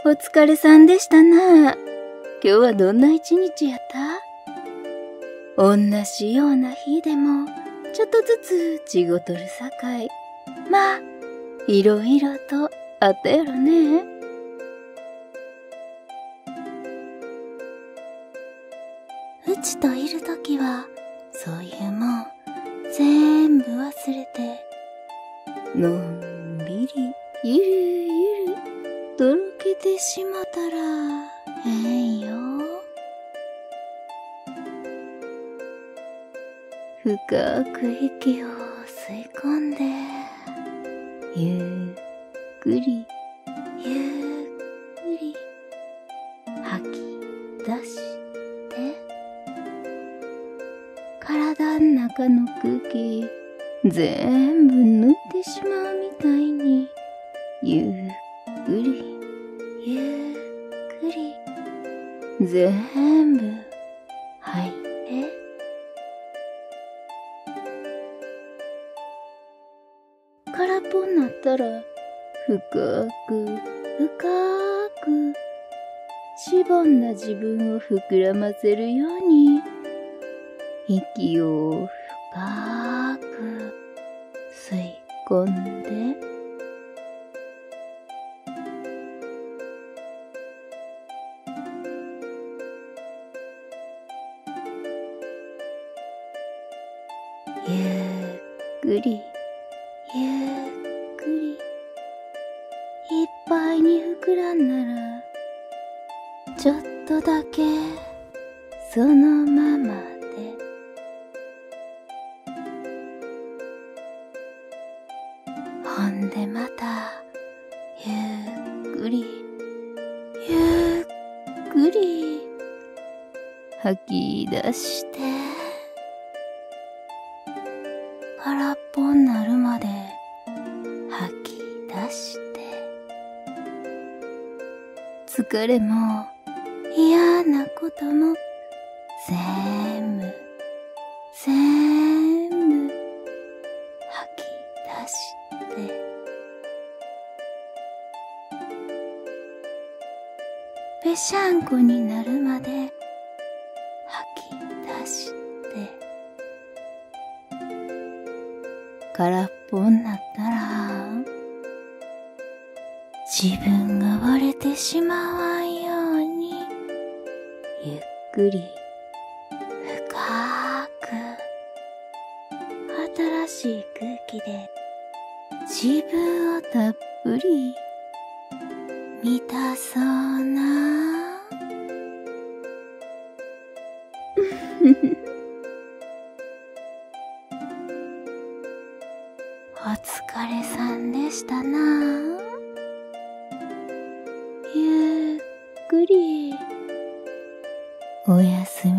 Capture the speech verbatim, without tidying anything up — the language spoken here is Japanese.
お疲れさんでしたな。今日はどんな一日やった？おんなしような日でも、ちょっとずつ違うとるさかい。まあ、いろいろとあったやろね。うちといるときは、そういうもん、全部忘れて、のんびり、ゆるゆる、とろけてしもたら、ええんよ。深く息を吸い込んで、ゆっくり、ゆっくり、吐き出して、体ん中の空気、全部抜いてしまうみたいに、ゆっくり、ゆっくり、全部吐いて。空っぽになったら、深く、深く、しぼんだ自分を膨らませるように、息を深く吸い込んで、ゆっくり、ゆっくり、いっぱいに膨らんだら、ちょっとだけそのままで、ほんでまたゆっくり、ゆっくり吐き出して、空っぽになるまで吐き出して、疲れも嫌なことも全部全部吐き出して、ぺしゃんこになるまで吐き出して、空っぽになったら、自分が割れてしまわんように、ゆっくり、深く、新しい空気で、自分をたっぷり、満たそうな。お疲れさんでしたな。ゆっくりおやすみ